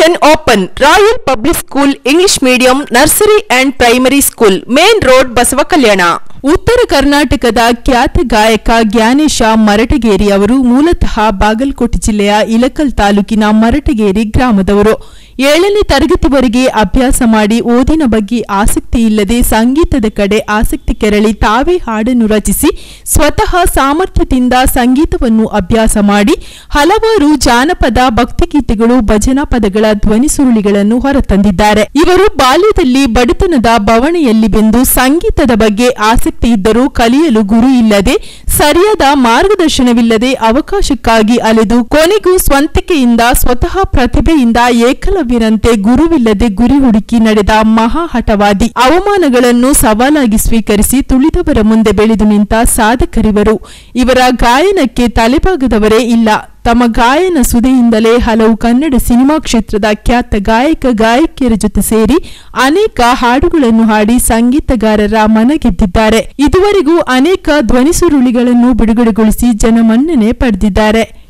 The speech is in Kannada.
Admission open. Royal Public School English Medium Nursery and Primary School, Main Road, Basavakalyana. ಉತ್ತರ ಕರ್ನಾಟಕದ ಖ್ಯಾತ ಗಾಯಕ ಜ್ಞಾನೇಶ ಮರಟಗೇರಿ ಅವರು ಮೂಲತಃ ಬಾಗಲಕೋಟೆ ಜಿಲ್ಲೆಯ ಇಲಕಲ್ ತಾಲೂಕಿನ ಮರಟಗೇರಿ ಗ್ರಾಮದವರು. 7ನೇ ತರಗತಿವರೆಗೆ ಅಭ್ಯಾಸ ಮಾಡಿ ಓದಿನ ಬಗ್ಗೆ ಆಸಕ್ತಿ ಇಲ್ಲದೆ ಸಂಗೀತದ ಕಡೆ ಆಸಕ್ತಿ ಕೆರಳಿ ತಾವೇ ಹಾಡನ್ನು ರಚಿಸಿ ಸ್ವತಃ ಸಾಮರ್ಥ್ಯದಿಂದ ಸಂಗೀತವನ್ನು ಅಭ್ಯಾಸ ಮಾಡಿ ಹಲವಾರು ಜಾನಪದ ಭಕ್ತಿಗೀತೆಗಳು ಭಜನಾ ಪದಗಳ ಧ್ವನಿ ಸುರುಳಿಗಳನ್ನು ಹೊರತಂದಿದ್ದಾರೆ. ಇವರು ಬಾಲ್ಯದಲ್ಲಿ ಬಡತನದ ಬವಣೆಯಲ್ಲಿ ಬೆಂದು ಸಂಗೀತದ ಬಗ್ಗೆ ಆಸಕ್ತಿ ಇದ್ದರೂ ಕಲಿಯಲು ಗುರು ಇಲ್ಲದೆ ಸರಿಯಾದ ಮಾರ್ಗದರ್ಶನವಿಲ್ಲದೆ ಅವಕಾಶಕ್ಕಾಗಿ ಅಲೆದು ಕೊನೆಗೂ ಸ್ವಂತಿಕೆಯಿಂದ ಸ್ವತಃ ಪ್ರತಿಭೆಯಿಂದ ಏಕಲವ್ಯರಂತೆ ಗುರುವಿಲ್ಲದೆ ಗುರಿ ಹುಡುಕಿ ನಡೆದ ಮಹಾ ಹಠವಾದಿ. ಅವಮಾನಗಳನ್ನು ಸವಾಲಾಗಿ ಸ್ವೀಕರಿಸಿ ತುಳಿದವರ ಮುಂದೆ ಬೆಳೆದು ನಿಂತ ಸಾಧಕರಿವರು. ಇವರ ಗಾಯನಕ್ಕೆ ತಲೆಬಾಗದವರೇ ಇಲ್ಲ. ತಮ್ಮ ಗಾಯನ ಸುದೆಯಿಂದಲೇ ಹಲವು ಕನ್ನಡ ಸಿನಿಮಾ ಕ್ಷೇತ್ರದ ಖ್ಯಾತ ಗಾಯಕ ಗಾಯಕಿಯರ ಜೊತೆ ಸೇರಿ ಅನೇಕ ಹಾಡುಗಳನ್ನು ಹಾಡಿ ಸಂಗೀತಗಾರರ ಮನ ಗೆದ್ದಿದ್ದಾರೆ. ಇದುವರೆಗೂ ಅನೇಕ ಧ್ವನಿ ಸುರುಳಿಗಳನ್ನು ಬಿಡುಗಡೆಗೊಳಿಸಿ ಜನಮನ್ನಣೆ ಪಡೆದಿದ್ದಾರೆ.